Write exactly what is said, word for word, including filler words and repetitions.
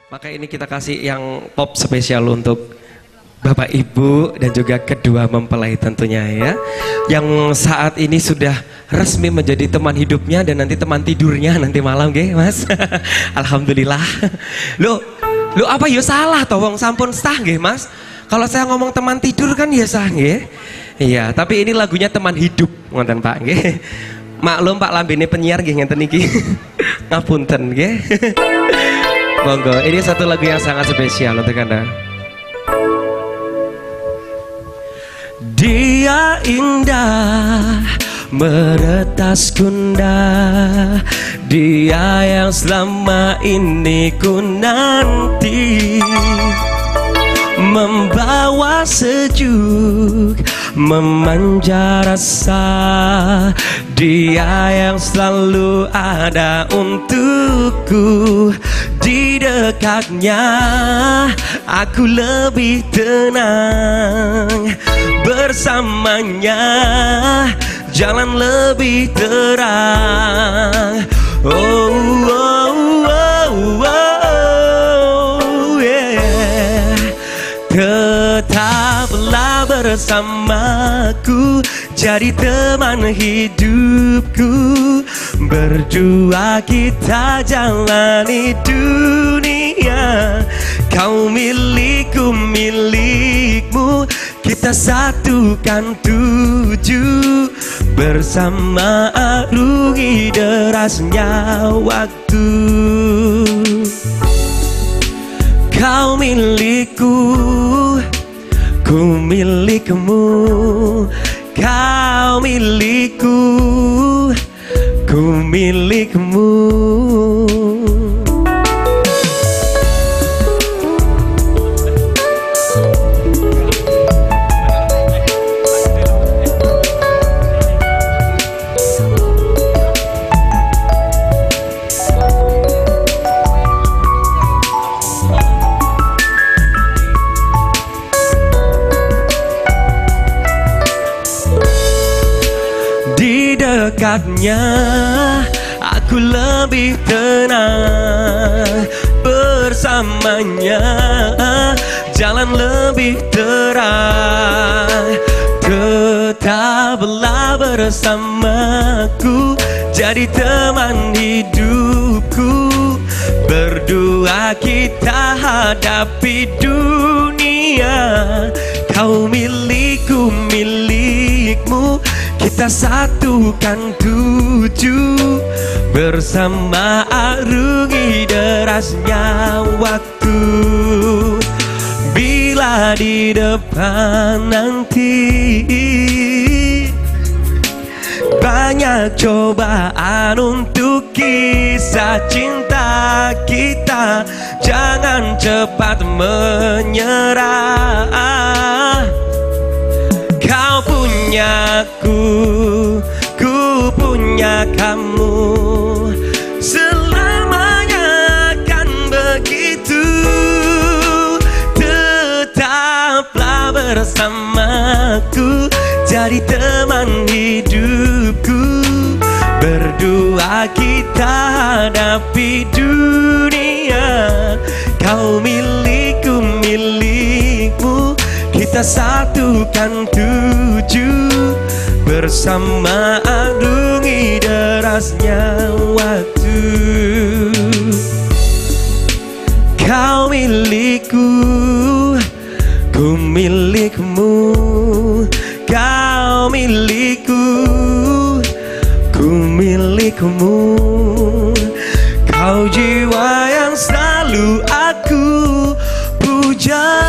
Maka ini kita kasih yang pop spesial untuk Bapak Ibu dan juga kedua mempelai tentunya ya, yang saat ini sudah resmi menjadi teman hidupnya dan nanti teman tidurnya nanti malam ge Mas. Alhamdulillah. Lu lu apa ya salah toh wong sampun sah ge Mas. Kalau saya ngomong teman tidur kan ya sah nggih. Iya, tapi ini lagunya teman hidup ngoten Pak nggih. Maklum Pak lambene penyiar nggih ngenten iki. Ngapunten nggih. Monggo, ini satu lagu yang sangat spesial untuk Anda. Dia indah meretas gundah, dia yang selama ini ku nanti, membawa sejuk, memanja rasa, dia yang selalu ada untukku. Di dekatnya aku lebih tenang, bersamanya jalan lebih terang. Oh, oh, oh, oh, yeah. Tetaplah bersamaku, jadi teman hidupku. Berdua kita jalani dunia, kau milikku, milikmu, kita satukan tujuh. Bersama arungi derasnya waktu. Kau milikku, ku milikmu, kau milikku, ku milikmu. Dekatnya aku lebih tenang, bersamanya jalan lebih terang. Tetaplah bersamaku, jadi teman hidupku. Berdua kita hadapi dunia, kau milikku, milikmu, kita satukan tujuh. Bersama arungi derasnya waktu. Bila di depan nanti banyak cobaan untuk kisah cinta kita, jangan cepat menyerah. Kau punyaku, ku punya kamu, selamanya akan begitu. Tetaplah bersamaku, jadi teman hidupku. Berdua kita hadapi dunia, kau milikku, milikmu, kita satukan tujuh. Bersama arungi derasnya waktu. Kau milikku, ku milikmu, kau milikku, ku milikmu. Kau jiwa yang selalu aku puja.